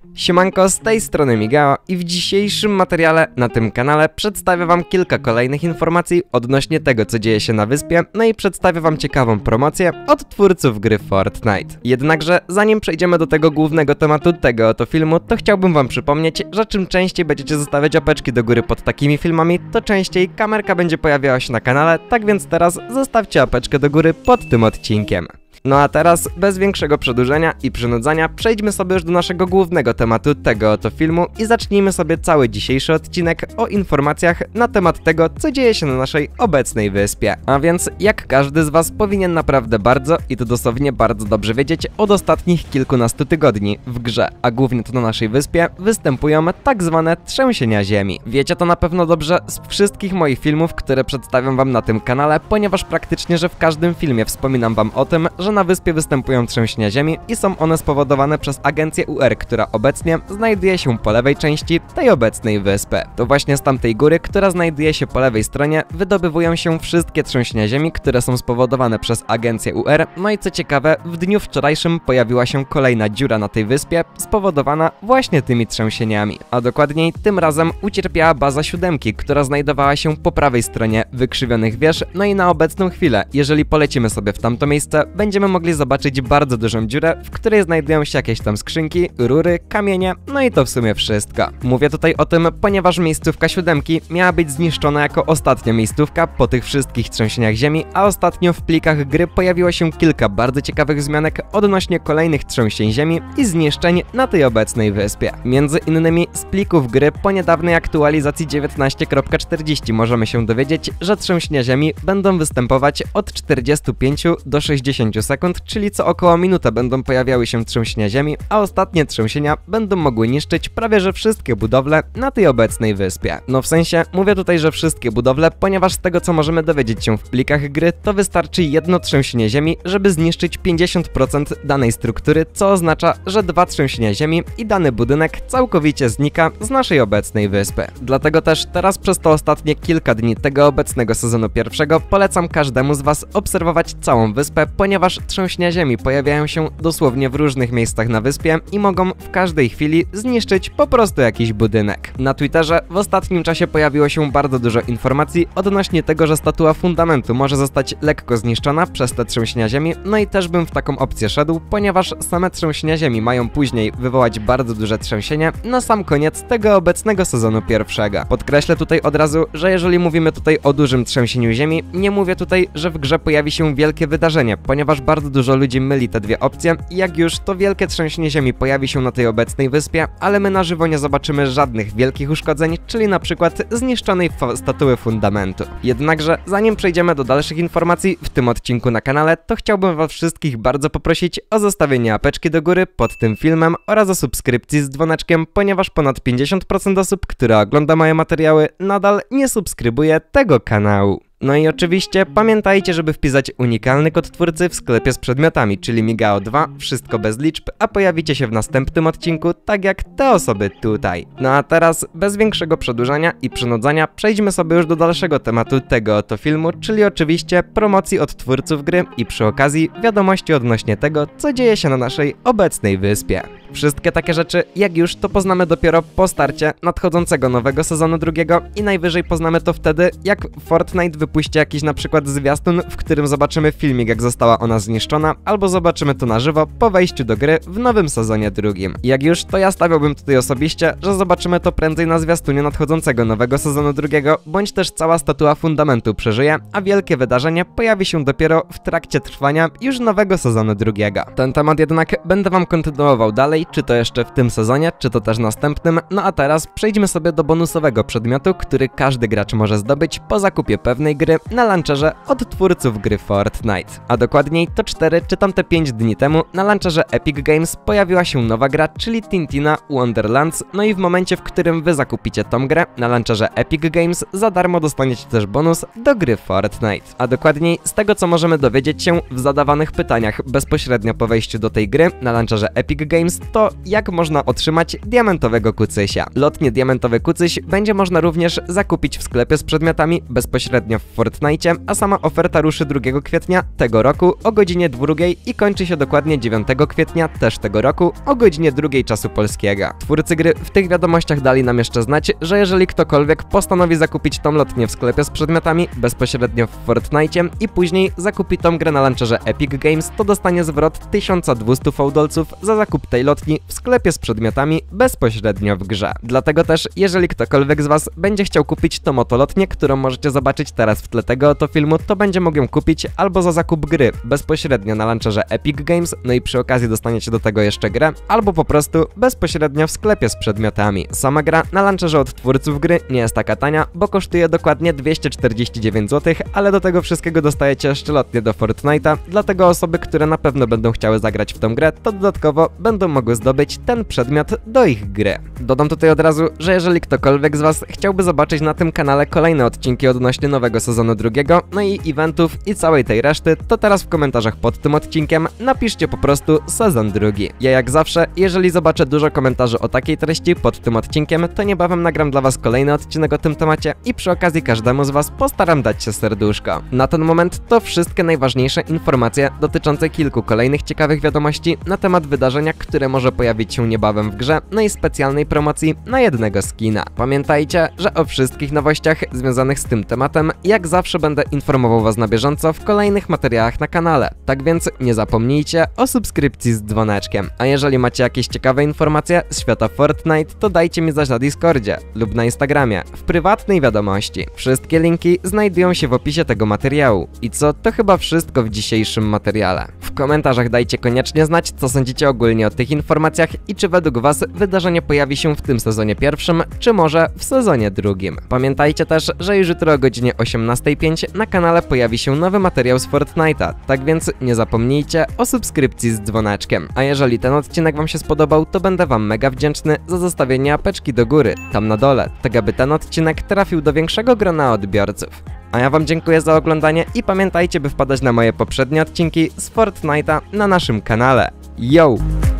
Siemanko, z tej strony Migao i w dzisiejszym materiale na tym kanale przedstawię wam kilka kolejnych informacji odnośnie tego, co dzieje się na wyspie, no i przedstawię wam ciekawą promocję od twórców gry Fortnite. Jednakże zanim przejdziemy do tego głównego tematu tego oto filmu, to chciałbym wam przypomnieć, że czym częściej będziecie zostawiać łapeczki do góry pod takimi filmami, to częściej kamerka będzie pojawiała się na kanale, tak więc teraz zostawcie łapeczkę do góry pod tym odcinkiem. No a teraz, bez większego przedłużenia i przynudzania, przejdźmy sobie już do naszego głównego tematu tego oto filmu i zacznijmy sobie cały dzisiejszy odcinek o informacjach na temat tego, co dzieje się na naszej obecnej wyspie. A więc, jak każdy z was powinien naprawdę bardzo, i to dosłownie bardzo dobrze wiedzieć, od ostatnich kilkunastu tygodni w grze, a głównie to na naszej wyspie, występują tak zwane trzęsienia ziemi. Wiecie to na pewno dobrze z wszystkich moich filmów, które przedstawiam wam na tym kanale, ponieważ praktycznie, że w każdym filmie wspominam wam o tym, że na wyspie występują trzęsienia ziemi i są one spowodowane przez agencję UR, która obecnie znajduje się po lewej części tej obecnej wyspy. To właśnie z tamtej góry, która znajduje się po lewej stronie, wydobywują się wszystkie trzęsienia ziemi, które są spowodowane przez agencję UR. No i co ciekawe, w dniu wczorajszym pojawiła się kolejna dziura na tej wyspie, spowodowana właśnie tymi trzęsieniami. A dokładniej tym razem ucierpiała baza siódemki, która znajdowała się po prawej stronie wykrzywionych wież. No i na obecną chwilę, jeżeli polecimy sobie w tamto miejsce, będziemy mogli zobaczyć bardzo dużą dziurę, w której znajdują się jakieś tam skrzynki, rury, kamienie, no i to w sumie wszystko. Mówię tutaj o tym, ponieważ miejscówka siódemki miała być zniszczona jako ostatnia miejscówka po tych wszystkich trzęsieniach ziemi, a ostatnio w plikach gry pojawiło się kilka bardzo ciekawych wzmianek odnośnie kolejnych trzęsień ziemi i zniszczeń na tej obecnej wyspie. Między innymi z plików gry po niedawnej aktualizacji 19.40 możemy się dowiedzieć, że trzęsienia ziemi będą występować od 45 do 60 sekund, czyli co około minutę będą pojawiały się trzęsienia ziemi, a ostatnie trzęsienia będą mogły niszczyć prawie że wszystkie budowle na tej obecnej wyspie. No w sensie, mówię tutaj, że wszystkie budowle, ponieważ z tego co możemy dowiedzieć się w plikach gry, to wystarczy jedno trzęsienie ziemi, żeby zniszczyć 50% danej struktury, co oznacza, że dwa trzęsienia ziemi i dany budynek całkowicie znika z naszej obecnej wyspy. Dlatego też teraz przez to ostatnie kilka dni tego obecnego sezonu pierwszego polecam każdemu z was obserwować całą wyspę, ponieważ trzęsienia ziemi pojawiają się dosłownie w różnych miejscach na wyspie i mogą w każdej chwili zniszczyć po prostu jakiś budynek. Na Twitterze w ostatnim czasie pojawiło się bardzo dużo informacji odnośnie tego, że statua fundamentu może zostać lekko zniszczona przez te trzęsienia ziemi, no i też bym w taką opcję szedł, ponieważ same trzęsienia ziemi mają później wywołać bardzo duże trzęsienie na sam koniec tego obecnego sezonu pierwszego. Podkreślę tutaj od razu, że jeżeli mówimy tutaj o dużym trzęsieniu ziemi, nie mówię tutaj, że w grze pojawi się wielkie wydarzenie, ponieważ bardzo dużo ludzi myli te dwie opcje i jak już to wielkie trzęsienie ziemi pojawi się na tej obecnej wyspie, ale my na żywo nie zobaczymy żadnych wielkich uszkodzeń, czyli na przykład zniszczonej statuły fundamentu. Jednakże zanim przejdziemy do dalszych informacji w tym odcinku na kanale, to chciałbym was wszystkich bardzo poprosić o zostawienie łapeczki do góry pod tym filmem oraz o subskrypcji z dzwoneczkiem, ponieważ ponad 50% osób, które ogląda moje materiały, nadal nie subskrybuje tego kanału. No i oczywiście pamiętajcie, żeby wpisać unikalny kod twórcy w sklepie z przedmiotami, czyli Migao2, wszystko bez liczb, a pojawicie się w następnym odcinku, tak jak te osoby tutaj. No a teraz, bez większego przedłużania i przynudzania, przejdźmy sobie już do dalszego tematu tego oto filmu, czyli oczywiście promocji od twórców gry i przy okazji wiadomości odnośnie tego, co dzieje się na naszej obecnej wyspie. Wszystkie takie rzeczy, jak już, to poznamy dopiero po starcie nadchodzącego nowego sezonu drugiego i najwyżej poznamy to wtedy, jak Fortnite wypuści jakiś na przykład zwiastun, w którym zobaczymy filmik, jak została ona zniszczona, albo zobaczymy to na żywo po wejściu do gry w nowym sezonie drugim. Jak już, to ja stawiałbym tutaj osobiście, że zobaczymy to prędzej na zwiastunie nadchodzącego nowego sezonu drugiego, bądź też cała statua fundamentu przeżyje, a wielkie wydarzenie pojawi się dopiero w trakcie trwania już nowego sezonu drugiego. Ten temat jednak będę wam kontynuował dalej, czy to jeszcze w tym sezonie, czy to też następnym. No a teraz przejdźmy sobie do bonusowego przedmiotu, który każdy gracz może zdobyć po zakupie pewnej gry na launcherze od twórców gry Fortnite. A dokładniej to 4 czy tam te 5 dni temu na launcherze Epic Games pojawiła się nowa gra, czyli Tintina Wonderlands. No i w momencie, w którym wy zakupicie tą grę na launcherze Epic Games, za darmo dostaniecie też bonus do gry Fortnite. A dokładniej z tego, co możemy dowiedzieć się w zadawanych pytaniach bezpośrednio po wejściu do tej gry na launcherze Epic Games, to jak można otrzymać diamentowego kucysia. Lotnie diamentowy kucyś będzie można również zakupić w sklepie z przedmiotami bezpośrednio w w Fortnite, a sama oferta ruszy 2 kwietnia tego roku o godzinie 2 i kończy się dokładnie 9 kwietnia też tego roku o godzinie 2 czasu polskiego. Twórcy gry w tych wiadomościach dali nam jeszcze znać, że jeżeli ktokolwiek postanowi zakupić tą lotnię w sklepie z przedmiotami bezpośrednio w Fortnite i później zakupi tą grę na launcherze Epic Games, to dostanie zwrot 1200 fałdolców za zakup tej lotni w sklepie z przedmiotami bezpośrednio w grze. Dlatego też, jeżeli ktokolwiek z was będzie chciał kupić tą oto lotnię, którą możecie zobaczyć teraz w tle tego oto filmu, to będzie mógł ją kupić albo za zakup gry bezpośrednio na launcherze Epic Games, no i przy okazji dostaniecie do tego jeszcze grę, albo po prostu bezpośrednio w sklepie z przedmiotami. Sama gra na launcherze od twórców gry nie jest taka tania, bo kosztuje dokładnie 249 zł, ale do tego wszystkiego dostajecie jeszcze lotnię do Fortnite'a, dlatego osoby, które na pewno będą chciały zagrać w tą grę, to dodatkowo będą mogły zdobyć ten przedmiot do ich gry. Dodam tutaj od razu, że jeżeli ktokolwiek z was chciałby zobaczyć na tym kanale kolejne odcinki odnośnie nowego sezonu 2, no i eventów i całej tej reszty, to teraz w komentarzach pod tym odcinkiem napiszcie po prostu sezon 2. Ja jak zawsze, jeżeli zobaczę dużo komentarzy o takiej treści pod tym odcinkiem, to niebawem nagram dla was kolejny odcinek o tym temacie i przy okazji każdemu z was postaram dać się serduszko. Na ten moment to wszystkie najważniejsze informacje dotyczące kilku kolejnych ciekawych wiadomości na temat wydarzenia, które może pojawić się niebawem w grze, no i specjalnej promocji na jednego skina. Pamiętajcie, że o wszystkich nowościach związanych z tym tematem jak zawsze będę informował was na bieżąco w kolejnych materiałach na kanale. Tak więc nie zapomnijcie o subskrypcji z dzwoneczkiem. A jeżeli macie jakieś ciekawe informacje z świata Fortnite, to dajcie mi znać na Discordzie lub na Instagramie w prywatnej wiadomości. Wszystkie linki znajdują się w opisie tego materiału. I co, to chyba wszystko w dzisiejszym materiale. W komentarzach dajcie koniecznie znać, co sądzicie ogólnie o tych informacjach i czy według was wydarzenie pojawi się w tym sezonie pierwszym, czy może w sezonie drugim. Pamiętajcie też, że już jutro o godzinie 18:05 na kanale pojawi się nowy materiał z Fortnite'a, tak więc nie zapomnijcie o subskrypcji z dzwoneczkiem. A jeżeli ten odcinek wam się spodobał, to będę wam mega wdzięczny za zostawienie apeczki do góry, tam na dole, tak aby ten odcinek trafił do większego grona odbiorców. A ja wam dziękuję za oglądanie i pamiętajcie, by wpadać na moje poprzednie odcinki z Fortnite'a na naszym kanale. Yo!